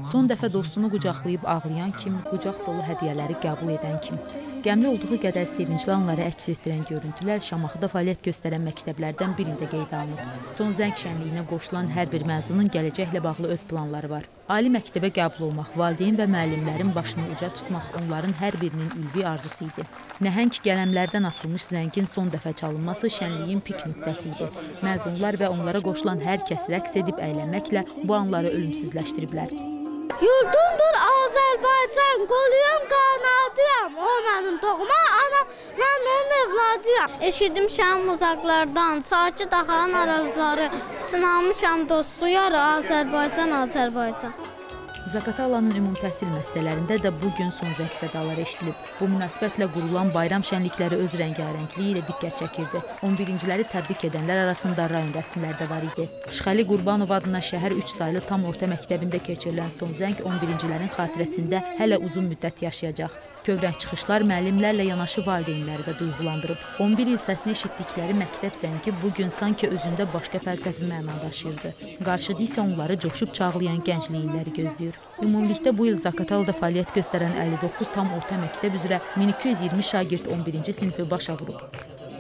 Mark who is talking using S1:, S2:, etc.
S1: Son dəfə dostunu qucaqlayıb ağlayan kim, qucaq dolu hədiyyələri qəbul edən kim. Qəmli olduğu qədər sevincli anları əks etdirən görüntülər Şamaxıda fəaliyyət göstərən məktəblərdən birində qeydə alınıb. Son zəng şənliyinə qoşulan hər bir məzunun gələcəklə bağlı öz planları var. Ali məktəbə qəbul olmaq, valideyn və müəllimlərin başını uca tutmaq onların hər birinin ülvi arzusu idi. Nəhəng qələmlərdən asılmış zəngin son dəfə çalınması şənliyin pik nöqtəsi idi. Məzunlar və onlara qoşulan hər kəs rəqs edib əylənməklə bu anları ölümsüzləşdiriblər.
S2: Yurdumdur Azərbaycan, qoluyam, qanadıyam, o mənim doğma anam, mən onun evladıyam. Eşitmişəm uzaqlardan, sakit axan arazları, sınamışam dostu yarı Azərbaycan, Azərbaycan.
S1: Zaqatalanın ümumi təhsil müəssisələrində də bugün son zəng sədaları eşidilib. Bu münasibətlə qurulan bayram şənlikləri öz rəngarəngliyi ilə diqqət çəkirdi. 11-ciləri təbrik edənlər arasında rayon rəsmilər də var idi. Şıxəli Qurbanov adına şəhər 3 saylı tam orta məktəbində keçirilən son zəng 11-cilərin xatirəsində hələ uzun müddət yaşayacaq. Kövrək çıxışlar müəllimlərlə yanaşı valideynləri də duyğulandırıb. 11 il səsini eşitdikləri məktəb zəngi bugün sanki özündə başqa fəlsəfi məna daşıyırdı. Qarşıda isə onları coşub çağlayan gənclikləri gözləyir. Ümumilikdə bu il Zaqatalada fəaliyyət göstərən 59 tam orta məktəb üzrə 1220 şagird 11-ci sinfi başa vurub.